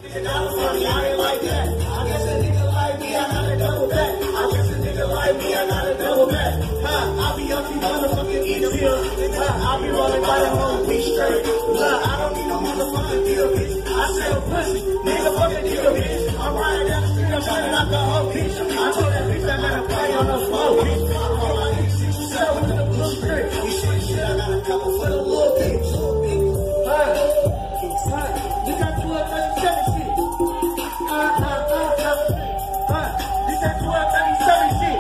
And I was funny, I ain't like that. I guess a nigga like me, I gotta double back. I guess a nigga like me, I gotta double back. I be up to motherfucking eat pills. I be rolling by the whole week straight. I don't need no motherfucking deal, bitch. I sell pussy, nigga fucking deal, bitch. I'm riding down the street, I'm turning out the whole bitch. I told that bitch I gotta play on the floor, bitch. All I need is 67 with the blue strip. Shit, I got a couple for the little bitch. You got 1237 shit. You got 1237 shit.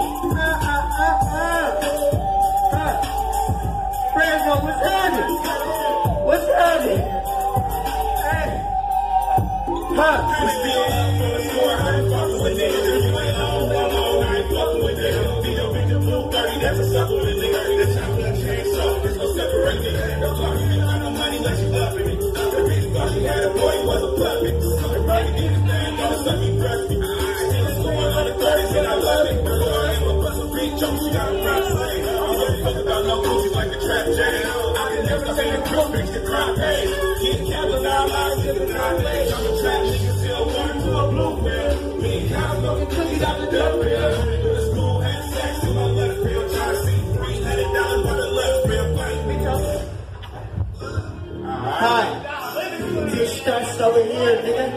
Fresno, what's happening? What's happening? Hey. That's a supplement, nigga. The chocolate chainsaw. There's no separating. Don't talk to me about no money unless you love me. The reason why she had a boy, he wasn't puppet. Everybody did his thing, don't suck me, breast me. Still is going on the 30s and I love it. So I ain't gonna bust a beat joke, she got a rap slang. I don't really fuck about no Gucci like the trap jam. I can never say the crew makes the crowd pay. Get capital now, lies in the crowd page. I'm a trap nigga, still one to a blue pill. Me and Kyle smoking cookies out the dump pill. The school had sex in my left pill. Try to see $300 for the left pill. Hi. Bitch, stressed over here, nigga.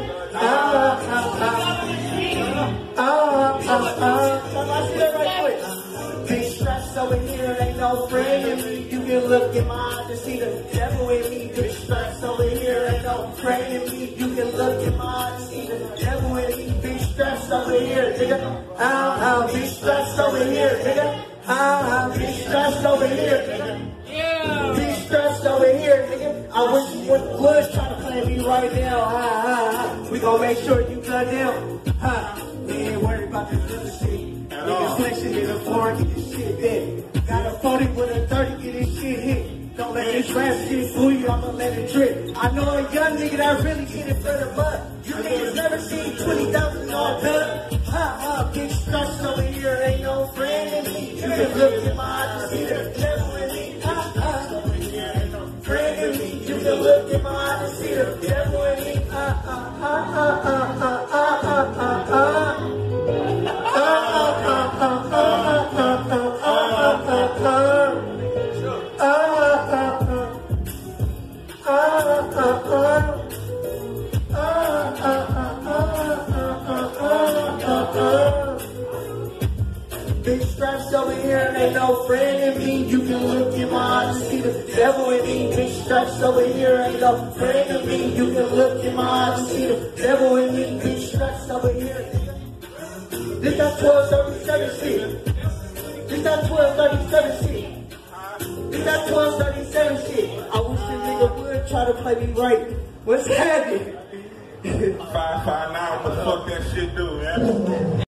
Bitch, stressed over here, ain't no friend in me. You can look in my eyes and see the devil in me. Bitch, stressed over here, ain't no friend in me. You can look in my eyes and see the devil in me. Bitch, stressed over here, nigga. Bitch, stressed over here, nigga. Bitch, stressed over here, nigga. Bitch, stressed over here, nigga. I wish you would try to play me right now. We gon' make sure you cut down. We ain't worried about this other shit. Niggas flexing in the floor, get this shit dead. Got a 40 with a 30, get this shit hit. Don't let this rap shit fool you, I'ma let it drip. I know a young nigga that really get it for the butt. You niggas never seen 20,000 all done. Bitch, stressed over here, ain't no friend in me. You can look in my eyes and see the devil in me. Friend in me, you can look in my eyes and see the devil in me. Big straps over here, ain't no friend in me. You can look in my eyes and see the devil in me. Big straps over here, ain't no friend in me. You can look in my eyes and see the devil in me. Big straps over here. This got 1237 shit. This got 1237 shit. This got 1237 shit. I wish this nigga would try to play me right. What's happening? 559, what the fuck that shit do, man?